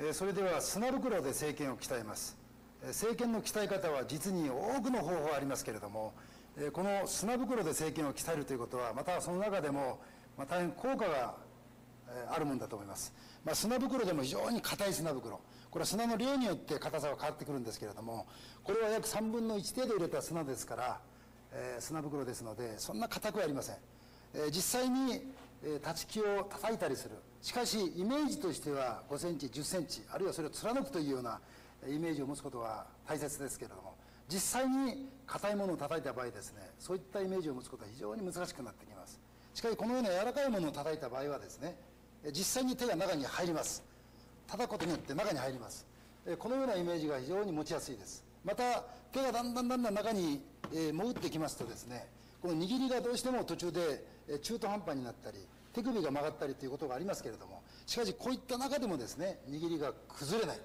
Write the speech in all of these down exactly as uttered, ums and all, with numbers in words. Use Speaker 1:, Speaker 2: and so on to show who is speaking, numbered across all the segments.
Speaker 1: それでは砂袋で正拳を鍛えます。正拳の鍛え方は実に多くの方法ありますけれども、この砂袋で正拳を鍛えるということは、またその中でも大変効果があるものだと思います。まあ、砂袋でも非常に硬い砂袋、これは砂の量によって硬さは変わってくるんですけれども、これは約さんぶんのいち程度入れた砂ですから、えー、砂袋ですのでそんな硬くはありません。えー、実際に、えー、立ち木を叩いたりする、しかしイメージとしてはごセンチじゅっセンチ、あるいはそれを貫くというようなイメージを持つことは大切ですけれども、実際に硬いものを叩いた場合ですね、そういったイメージを持つことは非常に難しくなってきます。しかしこのような柔らかいものを叩いた場合はですね、実際に手が中に入ります。叩くことによって中に入ります。このようなイメージが非常に持ちやすいです。また手がだんだんだんだん中に潜ってきますとですね、この握りがどうしても途中で中途半端になったり手首が曲がったりということがありますけれども、しかしこういった中でもですね、握りが崩れない、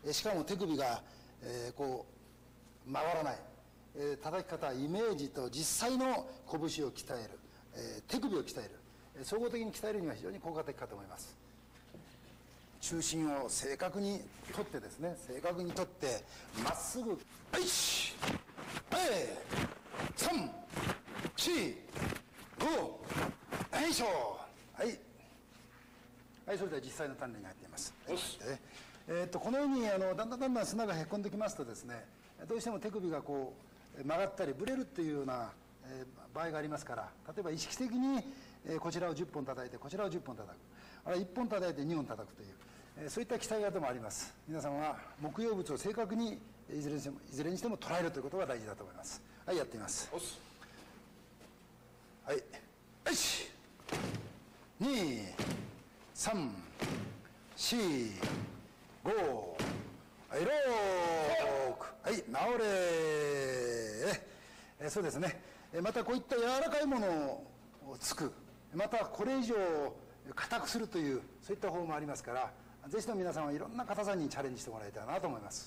Speaker 1: しかも手首が、えー、こう曲がらない、えー、叩き方、イメージと実際の拳を鍛える、えー、手首を鍛える、総合的に鍛えるには非常に効果的かと思います。中心を正確に取ってですね、正確に取ってまっすぐ、はいしはいさんしごはいしょはいはい、それでは実際の鍛錬に入っています。えー、っとこのようにあのだんだんだんだん砂がへこんできますとですね、どうしても手首がこう曲がったりぶれるというような、えー、場合がありますから、例えば意識的に、えー、こちらをじゅっぽん叩いてこちらをじゅっぽん叩く、あるいはいっぽん叩いてにほん叩くという、えー、そういった鍛え方もあります。皆さんは木曜物を正確にいずれにしてもいずれにしても捉えるということが大事だと思います。はい、やってみます。はい、いちにさんしごはいろくはい直れ、えそうですね。またこういった柔らかいものをつく、またこれ以上硬くするというそういった方法もありますから、ぜひとも皆さんはいろんな硬さにチャレンジしてもらいたいなと思います。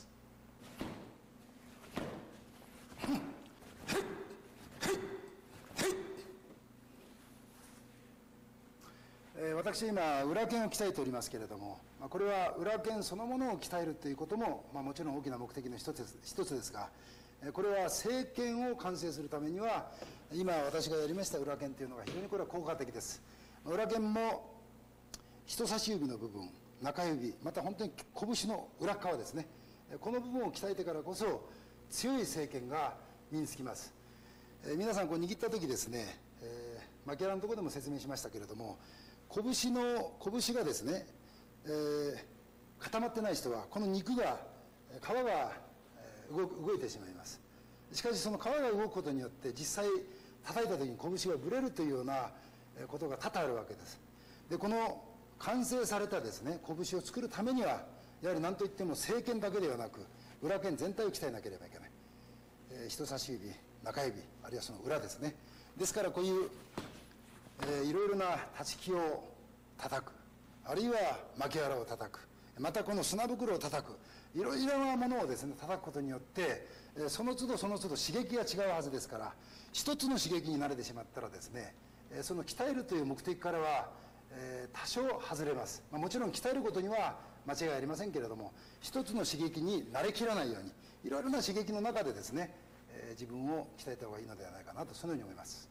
Speaker 1: 私今裏拳を鍛えておりますけれども、これは裏拳そのものを鍛えるということも、まあ、もちろん大きな目的の一つです、一つですが、これは正拳を完成するためには今私がやりました裏拳というのが非常にこれは効果的です。裏拳も人差し指の部分、中指、また本当に拳の裏側ですね、この部分を鍛えてからこそ強い正拳が身につきます。えー、皆さんこう握った時ですね、えー、マキャラのところでも説明しましたけれども、拳の拳がですね、えー、固まってない人はこの肉が皮が動く動いてしまいます。しかしその皮が動くことによって実際叩いた時に拳がぶれるというようなことが多々あるわけです。でこの完成されたですね拳を作るためにはやはり何といっても正拳だけではなく裏拳全体を鍛えなければいけない、えー、人差し指、中指、あるいはその裏ですね。ですからこういうえー、いろいろな立ち木を叩く、あるいは巻き藁を叩く、またこの砂袋を叩く、いろいろなものをですね叩くことによって、えー、その都度その都度刺激が違うはずですから、一つの刺激に慣れてしまったらですね、えー、その鍛えるという目的からは、えー、多少外れます。まあ、もちろん鍛えることには間違いありませんけれども、一つの刺激に慣れきらないようにいろいろな刺激の中でですね、えー、自分を鍛えた方がいいのではないかなと、そのように思います。